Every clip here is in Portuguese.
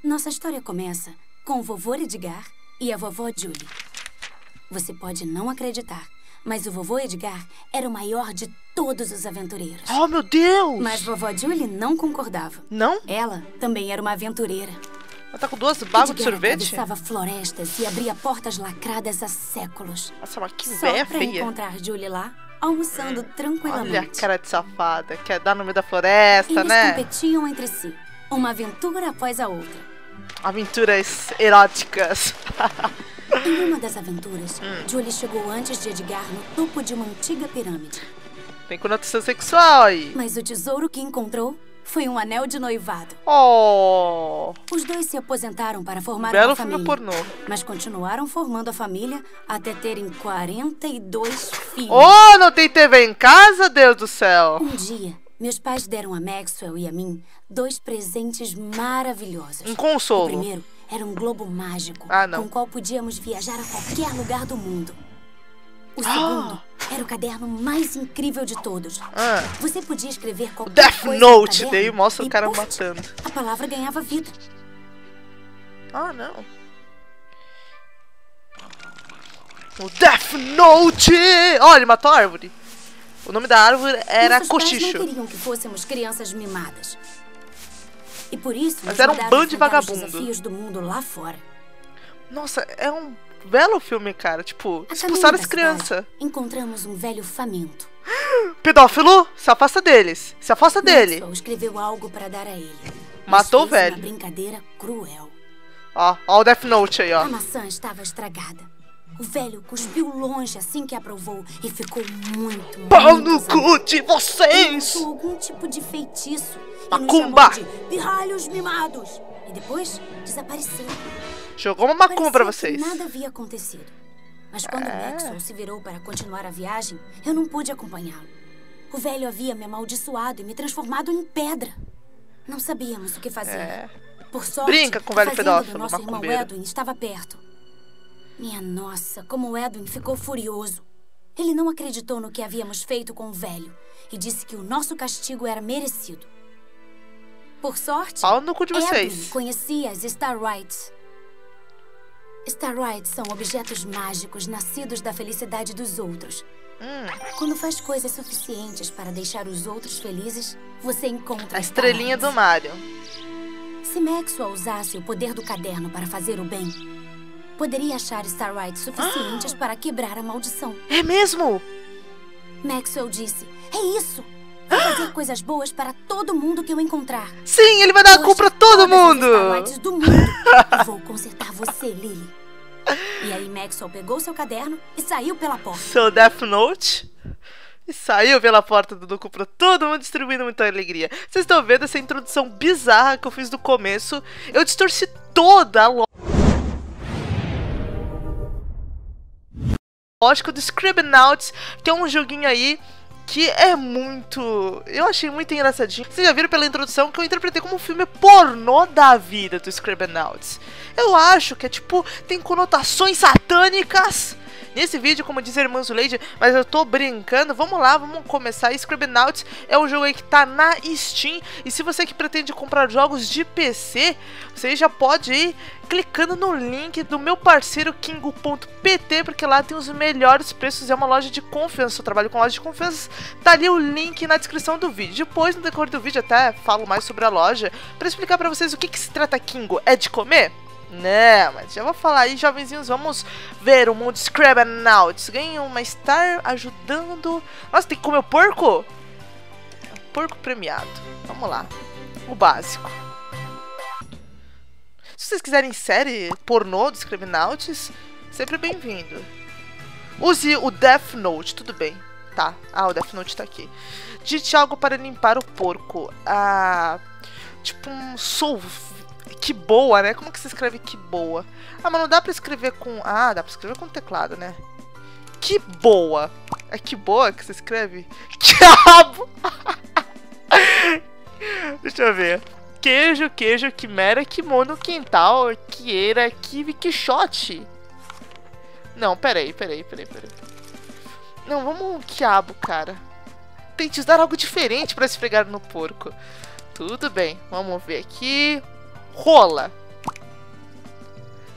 Nossa história começa com o vovô Edgar e a vovó Julie. Você pode não acreditar, mas o vovô Edgar era o maior de todos os aventureiros. Oh, meu Deus! Mas vovó Julie não concordava. Não? Ela também era uma aventureira. Ela tá com duas bagas de Edgar sorvete? atravessava florestas e abria portas lacradas há séculos. Nossa, mas que Só véia pra feia. encontrar Julie lá, almoçando tranquilamente. Olha a cara de safada. Quer dar no meio da floresta, Eles né? competiam entre si, uma aventura após a outra. Aventuras eróticas. Em uma das aventuras, Julie chegou antes de Edgar no topo de uma antiga pirâmide. Tem conotação sexual aí. Mas o tesouro que encontrou foi um anel de noivado. Oh! Os dois se aposentaram para formar Belo uma filme família. pornô. Mas continuaram formando a família até terem 42 filhos. Oh, não tem TV em casa, Deus do céu? Um dia, meus pais deram a Maxwell e a mim 2 presentes maravilhosos. Um O consolo. primeiro era um globo mágico, Ah, não. com o qual podíamos viajar a qualquer lugar do mundo. O segundo era o caderno mais incrível de todos. Ah. Você podia escrever qualquer Death coisa Note, no daí caderno mostra o e, cara puf, matando. a palavra ganhava vida. Ah, não. O Death Note! Olha, ele matou a árvore. O nome da árvore era Nossos pais Cochicho. não queriam que fôssemos crianças mimadas. E por isso, Mas nos era um mandaram bando de enfrentar os vagabundo. desafios do mundo lá fora. Nossa, é um belo filme, cara. Tipo, A caminho expulsaram da as crianças. cidade, encontramos um velho faminto. Pedófilo, se afasta deles. Se afasta dele. Maxwell escreveu algo para dar a ele. Matou o Mas fez velho. uma brincadeira cruel. Ó o Death Note aí, ó. A maçã estava estragada. O velho cuspiu longe assim que a provou e ficou muito, Pau muito no zangado. cu de Ele vocês! usou algum tipo de feitiço e Macumba. nos chamou de pirralhos mimados. E depois desapareceu. Jogou uma macumba pra Parecia que vocês. nada havia acontecido. Mas quando Maxwell se virou para continuar a viagem, eu não pude acompanhá-lo. O velho havia me amaldiçoado e me transformado em pedra. Não sabíamos o que fazer. É. Por sorte, Brinca com o a velho fazenda pedófilo, do nosso irmão macumbeiro. Edwin estava perto. Minha nossa, como o Edwin ficou furioso. Ele não acreditou no que havíamos feito com o velho e disse que o nosso castigo era merecido. Por sorte, Pau no cu de Edwin vocês. conhecia as Starrights. Starrights são objetos mágicos nascidos da felicidade dos outros. Quando faz coisas suficientes para deixar os outros felizes, você encontra A estrelinha do Mario. Se Maxwell usasse o poder do caderno para fazer o bem, poderia achar Starrights suficientes para quebrar a maldição. É mesmo? Maxwell disse, é isso! Vou fazer coisas boas para todo mundo que eu encontrar. Sim, ele vai dar a Vou culpa pra achar todo todas as mundo. Starlights do mundo e vou consertar você, Lily. E aí Maxwell pegou seu caderno e saiu pela porta. Seu Death Note. E saiu pela porta do Duco pra todo mundo, distribuindo muita alegria. Vocês estão vendo essa introdução bizarra que eu fiz do começo? Eu distorci toda a lógica do Scribblenauts, que é um joguinho aí que é muito... Eu achei muito engraçadinho. Vocês já viram pela introdução que eu interpretei como um filme pornô da vida do Scribblenauts. Eu acho que é tipo, tem conotações satânicas nesse vídeo, como diz a irmã Zuleide, mas eu tô brincando. Vamos lá, vamos começar. Scribblenauts é um jogo aí que tá na Steam, e se você que pretende comprar jogos de PC, você já pode ir clicando no link do meu parceiro Kingo.pt, porque lá tem os melhores preços, é uma loja de confiança. Eu trabalho com loja de confiança, tá ali o link na descrição do vídeo. Depois, no decorrer do vídeo, até falo mais sobre a loja, pra explicar pra vocês o que se trata Kingo. É de comer? Não, mas já vou falar aí, jovenzinhos, vamos ver o mundo Scribblenauts. Ganha uma star ajudando... Nossa, tem que comer o porco? Porco premiado. Vamos lá. O básico. Se vocês quiserem série pornô do Scribblenauts, sempre bem-vindo. Use o Death Note, tudo bem. Tá, o Death Note tá aqui. Digite algo para limpar o porco. Tipo um soul... Que boa, né? Como que se escreve que boa? Mas não dá pra escrever com... dá pra escrever com teclado, né? Que boa. É que boa que se escreve? Diabo! Deixa eu ver. Queijo, quimera, kimono, quintal, quieira, kiwi, quixote. Não, peraí. Não, vamos quiabo, cara. Tente usar algo diferente pra esfregar no porco. Tudo bem, vamos ver aqui. Rola.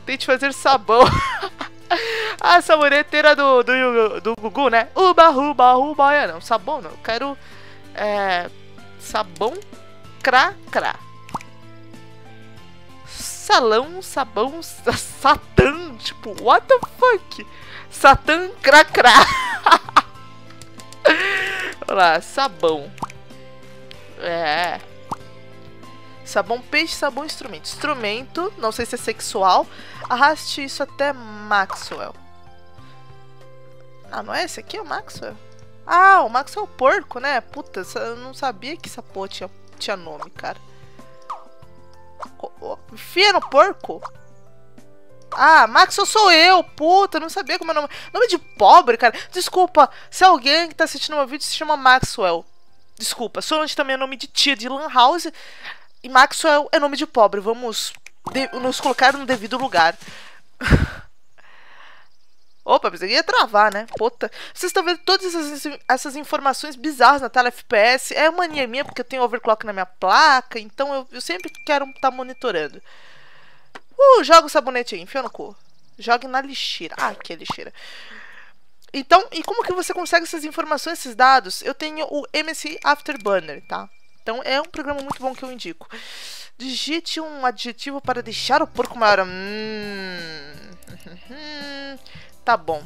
Tente fazer sabão. A saboneteira do Gugu, né? Uba, uba, uba. Não, sabão não. Eu quero sabão crá. Salão, sabão, Satã. Tipo, what the fuck? Satã crá. Olha lá, sabão. Sabão peixe, sabão instrumento. Instrumento, não sei se é sexual. Arraste isso até Maxwell. Ah, não é esse aqui? É o Maxwell? Ah, o Maxwell é o porco, né? Puta, eu não sabia que essa porra tinha nome, cara. Enfia no porco? Ah, Maxwell sou eu, puta, não sabia como é o nome. Nome de pobre, cara. Desculpa, se alguém que tá assistindo meu vídeo se chama Maxwell. Desculpa, Solange também é nome de tia de Lan House. E Maxwell é nome de pobre. Vamos nos colocar no devido lugar. Opa, pensei que ia travar, né? Puta. Vocês estão vendo todas essas informações bizarras na tela FPS. É mania minha, porque eu tenho overclock na minha placa. Então eu sempre quero estar monitorando. Joga o sabonete aí, enfia no cu. Jogue na lixeira. Ah, que é lixeira. Então, e como que você consegue essas informações, esses dados? Eu tenho o MSI Afterburner, tá? Então é um programa muito bom que eu indico. Digite um adjetivo para deixar o porco maior. Tá bom.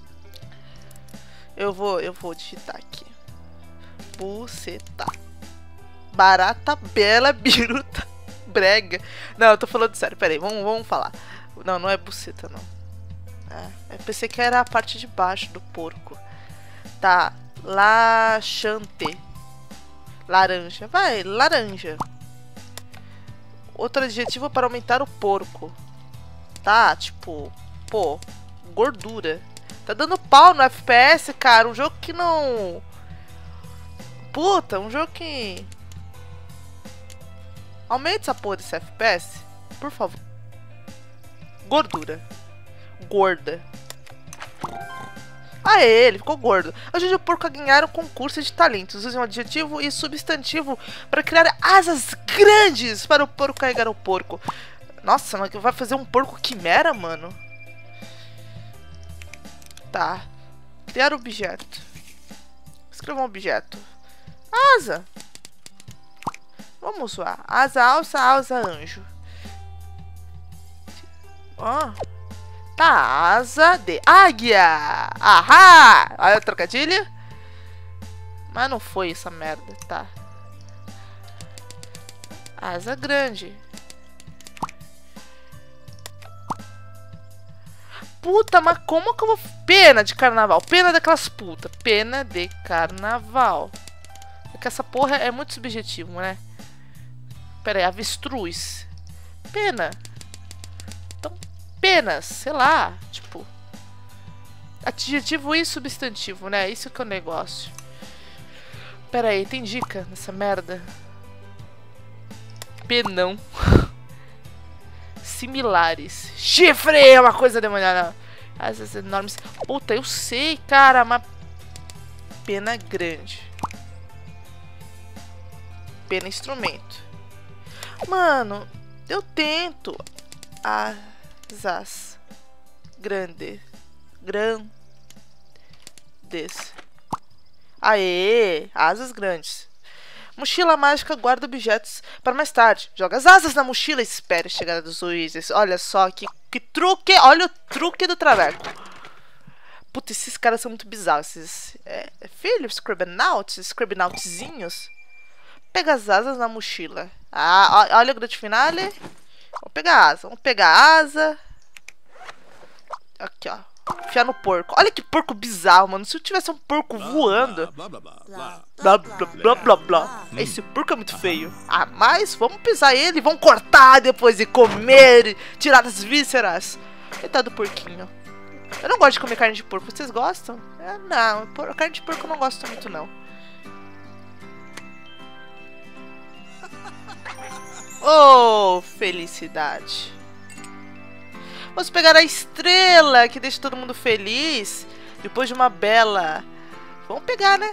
Eu vou digitar aqui. Buceta. Barata, bela, biruta, brega. Não, eu tô falando sério. Pera aí, vamos falar. Não, não é buceta, não. Eu pensei que era a parte de baixo do porco. Tá. Laxante. Laranja. Vai, laranja. Outro adjetivo para aumentar o porco. Tá, tipo... Pô, gordura. Tá dando pau no FPS, cara. Um jogo que não... Puta, um jogo que... Aumente essa porra desse FPS. Por favor. Gordura. Gorda. Aê, ele ficou gordo. Ajude o porco a ganhar um concurso de talentos. Use um adjetivo e substantivo para criar asas grandes para o porco carregar o porco. Nossa, mas vai fazer um porco quimera, mano? Tá. Criar objeto. Escreva um objeto. Asa. Vamos lá. Asa, alça, anjo. Tá, asa de águia. Ahá! Olha a trocadilha. Mas não foi essa merda, tá. Asa grande. Puta, mas como que eu vou... Pena de carnaval. Pena daquelas putas. Pena de carnaval. Porque essa porra é muito subjetivo, né? Pera aí, avestruz. Pena. Então, penas, sei lá. Tipo... Adjetivo e substantivo, né? Isso que é o negócio. Pera aí, tem dica nessa merda? Penão. Similares. Chifre é uma coisa demoniada. Asas enormes. Puta, eu sei, cara, mas... Pena grande. Pena instrumento. Mano, eu tento. Asas. Grandes. Aê, asas grandes. Mochila mágica guarda objetos para mais tarde. Joga as asas na mochila e espere a chegada dos Wizards. Olha só que truque. Olha o truque do traveco. Puta, esses caras são muito bizarros. Esses filhos, Scribnautzinhos. Pega as asas na mochila. Olha o grande finale. Vamos pegar a asa. Aqui, ó. Enfiar no porco. Olha que porco bizarro, mano. Se eu tivesse um porco voando. Blá, blá, blá. Esse porco é muito feio. Mas vamos pisar ele, vamos cortar depois e comer, tirar as vísceras. Coitado do porquinho. Eu não gosto de comer carne de porco. Vocês gostam? Não, carne de porco eu não gosto muito, não. Oh, felicidade. Vamos pegar a estrela que deixa todo mundo feliz. Depois de uma bela... Vamos pegar, né?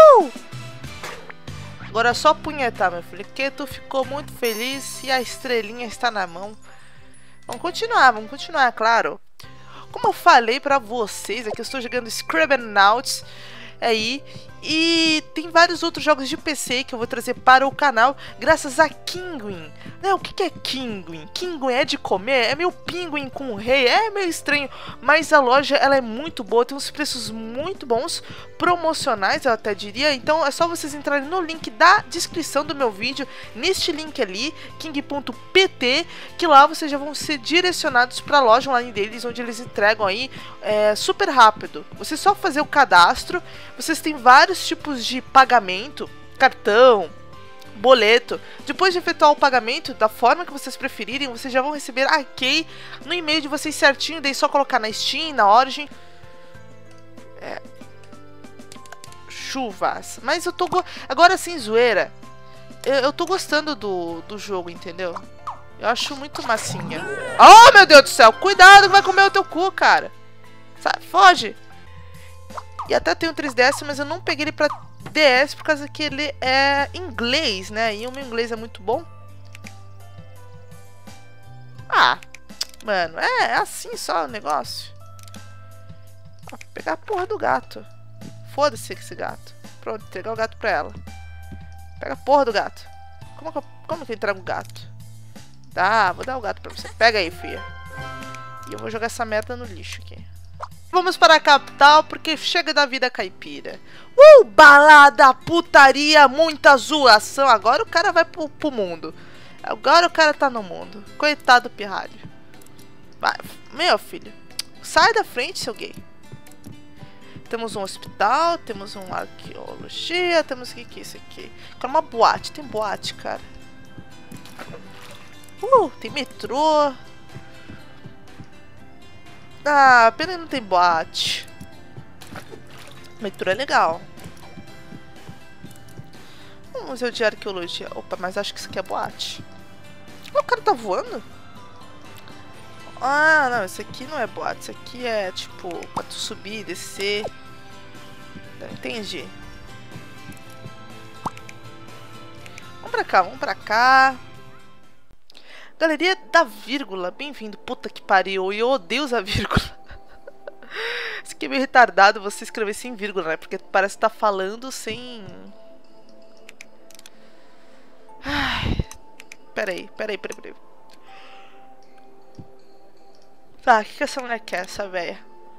Agora é só apunhetar, meu filho. Que tu ficou muito feliz e a estrelinha está na mão. vamos continuar, claro. Como eu falei pra vocês, aqui eu estou jogando Scribblenauts aí. E tem vários outros jogos de PC que eu vou trazer para o canal, graças a Kinguin. Não, o que é Kinguin? Kinguin é de comer? É meio pinguim com o rei? É meio estranho, mas a loja ela é muito boa, tem uns preços muito bons, promocionais eu até diria. Então é só vocês entrarem no link da descrição do meu vídeo, neste link ali, king.pt, que lá vocês já vão ser direcionados para a loja online deles, onde eles entregam aí super rápido. Você só fazer o cadastro, vocês têm vários tipos de pagamento, cartão, boleto. Depois de efetuar o pagamento da forma que vocês preferirem, vocês já vão receber a key no e-mail de vocês certinho. Daí só colocar na Steam, na Origin. Chuvas. Mas eu tô agora sem zoeira, eu tô gostando do jogo, entendeu? Eu acho muito massinha. Oh, meu Deus do céu, cuidado que vai comer o teu cu, cara. Sabe, foge. E até tem um 3DS, mas eu não peguei ele pra DS por causa que ele é inglês, né? E o meu inglês é muito bom. Ah, mano, é assim só o negócio. Vou pegar a porra do gato. Foda-se esse gato. Pronto, entregar o gato pra ela. Pega a porra do gato. Como que eu entrego o gato? Tá, vou dar o gato pra você. Pega aí, filha. E eu vou jogar essa merda no lixo aqui. Vamos para a capital, porque chega da vida caipira. Balada, putaria, muita zoação. Agora o cara vai pro mundo. Agora o cara tá no mundo. Coitado do pirralho. Vai, meu filho, sai da frente, seu gay. Temos um hospital, temos uma arqueologia, temos o que é isso aqui? Quero uma boate, tem boate, cara. Tem metrô. Ah, pena que não tem boate. Metrô é legal. Um museu de arqueologia. Opa, mas acho que isso aqui é boate. O cara tá voando? Ah, não, isso aqui não é boate. Isso aqui é tipo pra tu subir, descer. Não entendi. Vamos pra cá, vamos pra cá. Galeria da vírgula, bem-vindo. Puta que pariu, eu odeio usar vírgula. Isso aqui é meio retardado você escrever sem vírgula, né? Porque parece que tá falando sem... Ai, peraí. Tá, o que essa mulher quer, essa véia?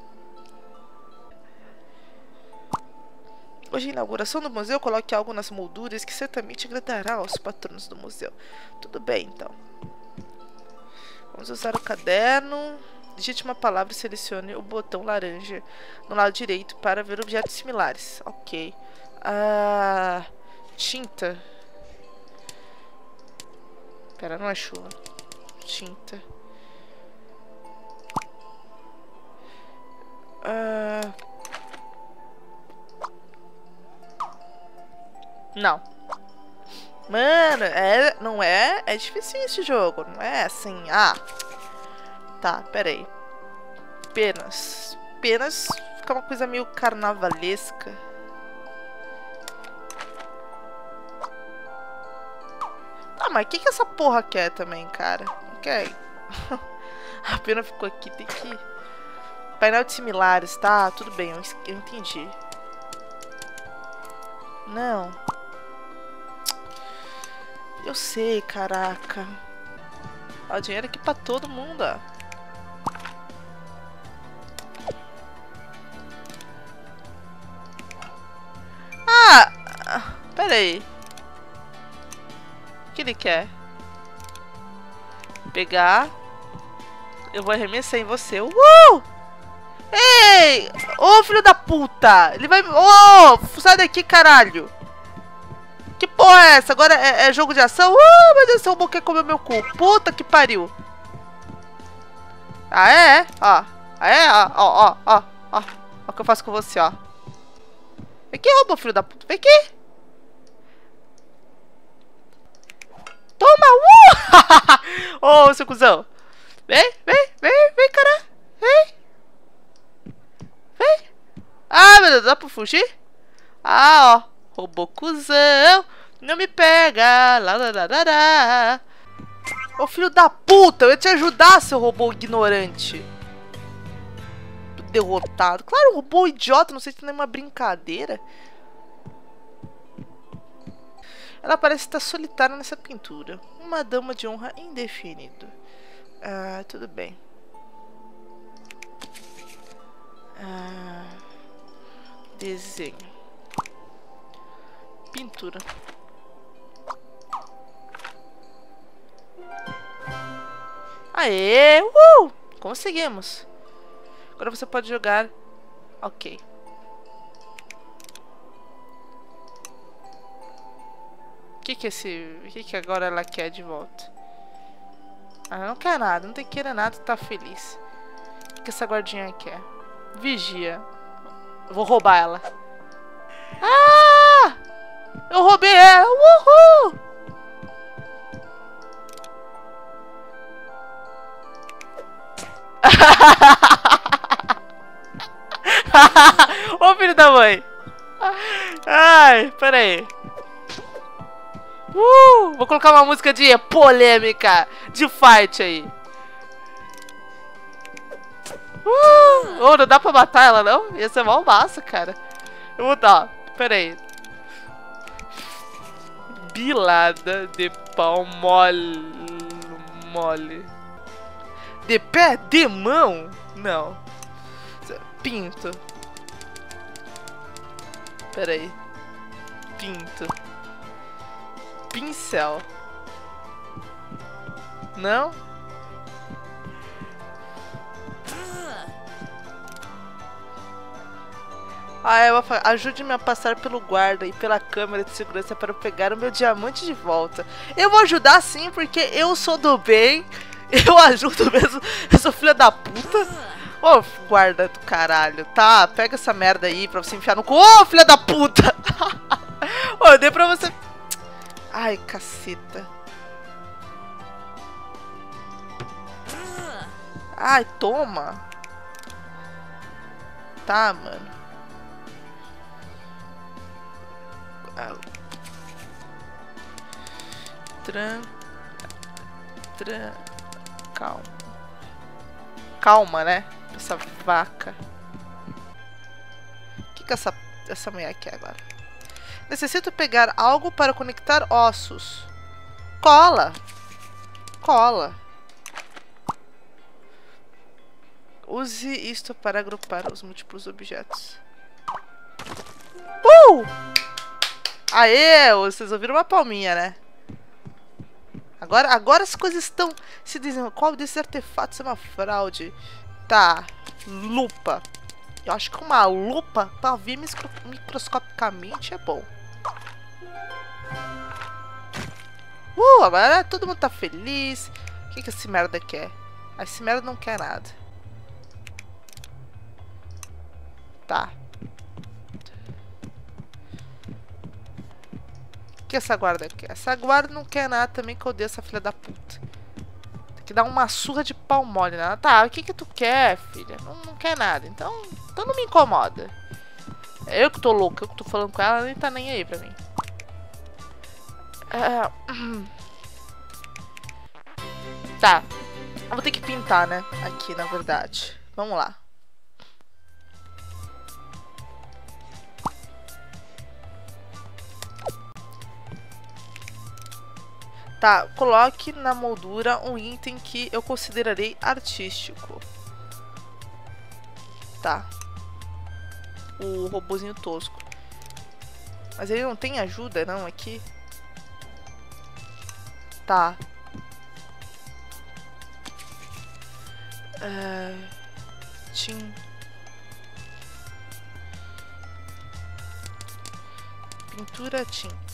Hoje, a inauguração do museu, coloque algo nas molduras que certamente agradará aos patronos do museu. Tudo bem, então. Vamos usar o caderno. Digite uma palavra e selecione o botão laranja no lado direito para ver objetos similares. Ok. Tinta. Pera, não é chuva. Tinta. Não. Mano, não é? É difícil esse jogo. Não é assim. Tá, pera aí. Penas. Penas fica uma coisa meio carnavalesca. Ah, mas o que essa porra quer também, cara? Não quer. A pena ficou aqui, tem que... Painel de similares, tá? Tudo bem, eu entendi. Não. Eu sei, caraca. Ó, dinheiro aqui pra todo mundo, ó. Pera aí. O que ele quer? Pegar. Eu vou arremessar em você. Ei! Ô, filho da puta! Ele vai... sai daqui, caralho! Que porra é essa? Agora é jogo de ação? Meu Deus do céu, o robô quer comer meu cu. Puta que pariu. Ó. Ó o que eu faço com você, ó. Vem aqui, robô, filho da puta. Vem aqui. Toma! Ô, seu cuzão. Vem, cara. Vem. Meu Deus, dá pra fugir? Ó. Robô cuzão. Não me pega. Lá. Ô filho da puta, eu ia te ajudar, seu robô ignorante. Derrotado. Claro, robô idiota, não sei se tem nenhuma brincadeira. Ela parece estar solitária nessa pintura. Uma dama de honra indefinido. Ah, tudo bem. Desenho. Pintura. Aê! Conseguimos. Agora você pode jogar. Ok. O que agora ela quer de volta? Ela não quer nada, não tem que querer nada, tá feliz. O que essa guardinha quer? Vigia. Eu vou roubar ela. Ah! Eu roubei ela! Uhul! Ô filho da mãe! Ai, peraí. Vou colocar uma música de polêmica, de fight aí. Não dá pra matar ela, não? Ia ser mal massa, cara. Eu vou dar, peraí. Bilada de pau mole. De pé? De mão? Não. Pinto. Peraí. Pinto. Pincel. Não? Ela fala, ajude-me a passar pelo guarda e pela câmera de segurança para pegar o meu diamante de volta. Eu vou ajudar sim, porque eu sou do bem. Eu ajudo mesmo. Eu sou filha da puta. Ô, guarda do caralho. Tá, pega essa merda aí pra você enfiar no cu. Ô, filha da puta. Ô, eu dei pra você... Ai, caceta. Ai, toma. Tá, mano. Calma. Calma, né? Essa vaca. O que essa mulher quer agora? Necessito pegar algo para conectar ossos. Cola. Cola. Use isto para agrupar os múltiplos objetos. Aê! Vocês ouviram uma palminha, né? Agora as coisas estão se dizendo. Qual desses artefatos é uma fraude? Tá. Lupa. Eu acho que uma lupa pra ver microscopicamente é bom. Agora todo mundo tá feliz. O que esse merda quer? Esse merda não quer nada. Tá. O que essa guarda quer? Essa guarda não quer nada também, que eu odeio essa filha da puta. Tem que dar uma surra de pau mole nela. Tá, o que tu quer, filha? Não quer nada. Então não me incomoda. É eu que tô louca, eu que tô falando com ela, ela nem tá nem aí pra mim. Tá. Eu vou ter que pintar, né? Aqui, na verdade. Vamos lá. Tá, coloque na moldura um item que eu considerarei artístico. Tá. O robozinho tosco. Mas ele não tem ajuda, não, aqui? Tá. Pintura, tinta.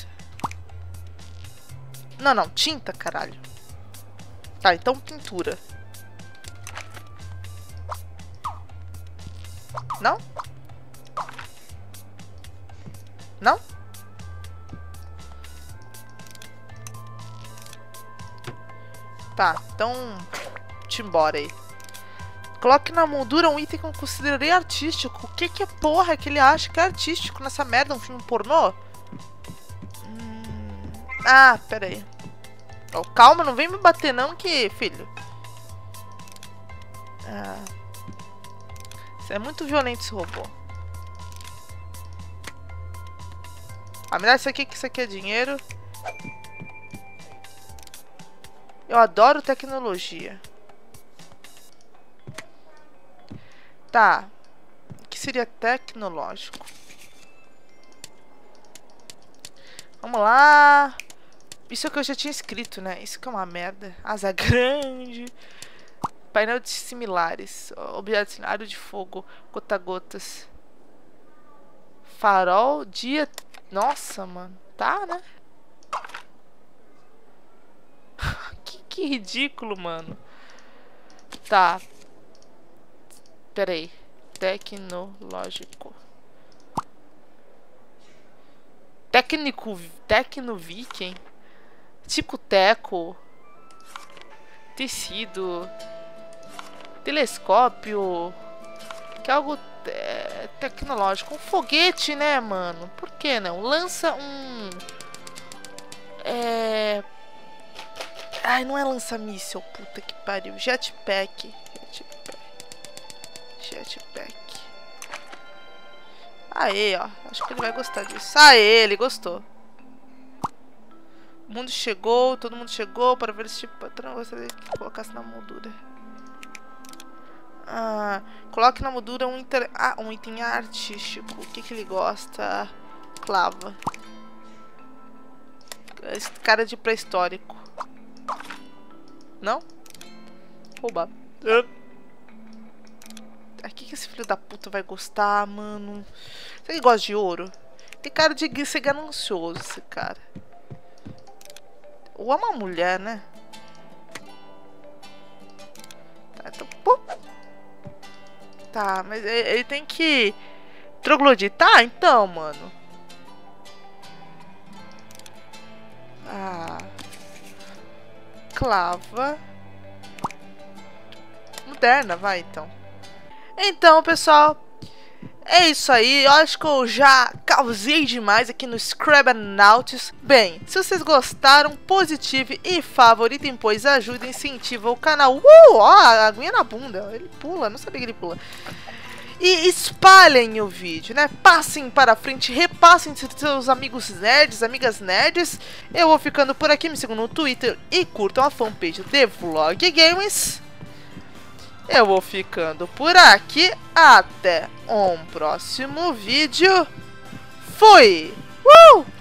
Não, tinta, caralho. Tá, então pintura. Não? Não? Tá, então... Te embora aí. Coloque na moldura um item que eu considerei artístico. O que porra que ele acha que é artístico nessa merda? Um filme pornô? Ah, pera aí. Oh, calma, não vem me bater não que, filho. Ah. Isso é muito violento esse robô. Ah, me dá isso aqui, que isso aqui é dinheiro. Eu adoro tecnologia. Tá. O que seria tecnológico? Vamos lá. Isso é o que eu já tinha escrito, né? Isso que é uma merda. Asa grande. Painel de similares. Objeto similar de fogo. Gota-gotas. Farol. Dia. Nossa, mano. Tá, né? que ridículo, mano. Tá. Pera aí. Tecnológico. Tecno-viking. Tico-teco. Tecido. Telescópio. Que é algo tecnológico. Um foguete, né, mano? Por que não? Lança um... Ai, não é lança-míssel. Puta que pariu. Jetpack. Jetpack. Aê, ó. Acho que ele vai gostar disso. Aê, ele gostou. O mundo chegou, todo mundo chegou para ver esse tipo de patrão. Gostaria que colocasse na moldura. Ah, coloque na moldura um item artístico. O que ele gosta? Clava. Esse cara de pré-histórico. Não? Roubar. O que esse filho da puta vai gostar, mano? Será que ele gosta de ouro? Tem cara de ser ganancioso, esse cara. Ou é uma mulher, né? Tá, então... Pô. Tá, mas ele tem que trogloditar, então, mano. Ah. Clava. Moderna, vai, então. Então, pessoal, é isso aí. Eu acho que eu já causei demais aqui no Scribblenauts. Bem, se vocês gostaram, positive e favoritem, pois ajuda e incentiva o canal. Ó, a aguinha na bunda. Ele pula, não sabia que ele pula. E espalhem o vídeo, né? Passem para frente, repassem seus amigos nerds, amigas nerds. Eu vou ficando por aqui, me sigam no Twitter e curtam a fanpage de Vlog Games. Eu vou ficando por aqui. Até um próximo vídeo. Fui!